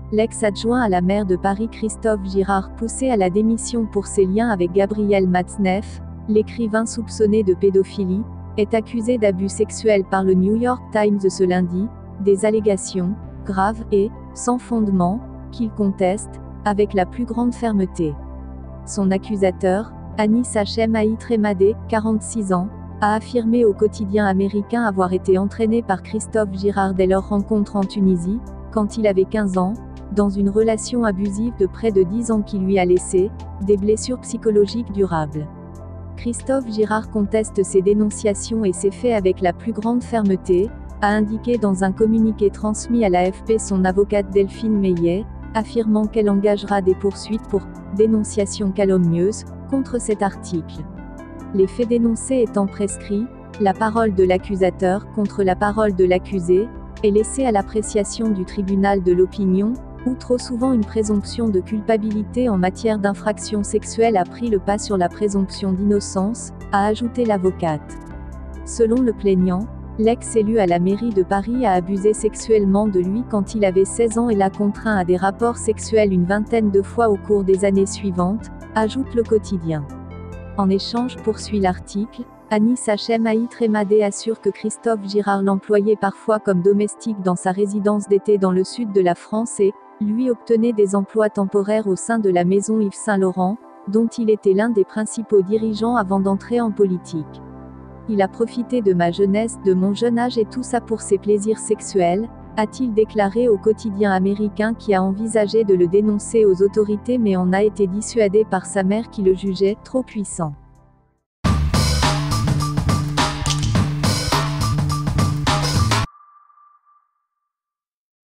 l'ex-adjoint à la maire de Paris Christophe Girard poussé à la démission pour ses liens avec Gabriel Matzneff, l'écrivain soupçonné de pédophilie, est accusé d'abus sexuels par le New York Times ce lundi, des allégations, graves et, sans fondement, qu'il conteste, avec la plus grande fermeté. Son accusateur, Anis Hachem Aït-Remade, 46 ans, a affirmé au quotidien américain avoir été entraîné par Christophe Girard dès leur rencontre en Tunisie, quand il avait 15 ans, dans une relation abusive de près de 10 ans qui lui a laissé des blessures psychologiques durables. Christophe Girard conteste ces dénonciations et ces faits avec la plus grande fermeté, a indiqué dans un communiqué transmis à l'AFP son avocate Delphine Meillet, affirmant qu'elle engagera des poursuites pour dénonciation calomnieuse contre cet article. Les faits dénoncés étant prescrits, la parole de l'accusateur contre la parole de l'accusé est laissée à l'appréciation du tribunal de l'opinion, où trop souvent une présomption de culpabilité en matière d'infraction sexuelle a pris le pas sur la présomption d'innocence, a ajouté l'avocate. Selon le plaignant, l'ex-élu à la mairie de Paris a abusé sexuellement de lui quand il avait 16 ans et l'a contraint à des rapports sexuels une vingtaine de fois au cours des années suivantes, ajoute le quotidien. En échange, poursuit l'article, Anis Hachem Aït-Remade assure que Christophe Girard l'employait parfois comme domestique dans sa résidence d'été dans le sud de la France et lui obtenait des emplois temporaires au sein de la maison Yves Saint-Laurent, dont il était l'un des principaux dirigeants avant d'entrer en politique. Il a profité de ma jeunesse, de mon jeune âge et tout ça pour ses plaisirs sexuels, a-t-il déclaré au quotidien américain qui a envisagé de le dénoncer aux autorités mais en a été dissuadé par sa mère qui le jugeait trop puissant.